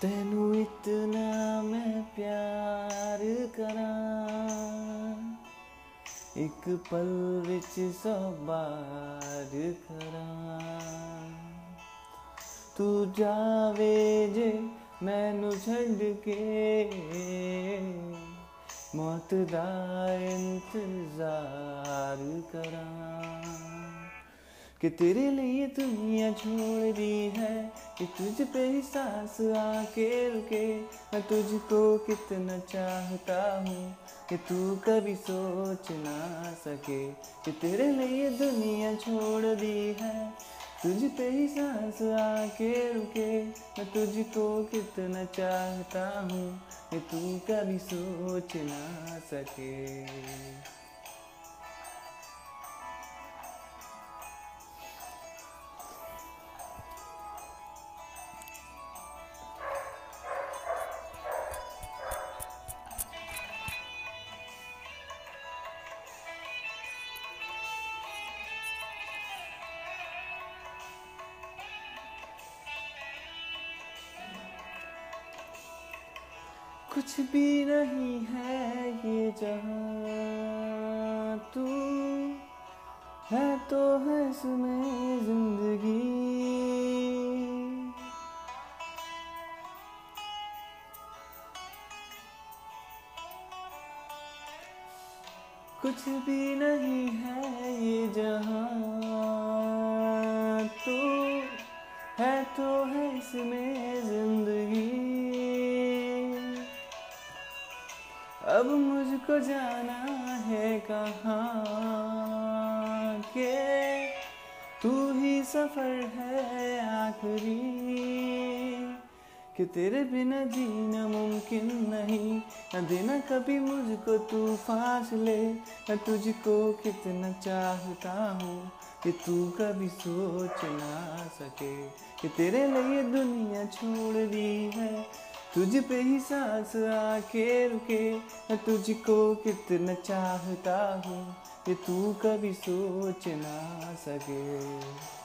तेनू इतना मैं प्यार करां, एक पल विच 100 बार करां। तू जावे जे मैनू छड्ड के, मौत दा इंतजार करां। कि तेरे लिए दुनिया छोड़ दी है, कि तुझ पे ही सांस आके रुके। मैं तुझको कितना चाहता हूँ कि तू कभी सोच ना सके। कि तेरे लिए दुनिया छोड़ दी है, तुझ पे ही सांस आके रुके। मैं तुझको कितना चाहता हूँ कि तू कभी सोच ना सके। कुछ भी नहीं है ये जहां, तू है तो है इसमें जिंदगी। कुछ भी नहीं है ये जहां, तू है तो है इसमें जिंदगी। अब मुझको जाना है कहाँ के तू ही सफर है आखिरी। कि तेरे बिना जीना मुमकिन नहीं, न देना कभी मुझको तू फासले। मैं तुझको कितना चाहता हूँ कि तू कभी सोच ना सके। कि तेरे लिए दुनिया छोड़ दी है, तुझ पे ही सांस आके रुके। मैं तुझको कितना चाहता हूँ कि तू कभी सोच ना सके।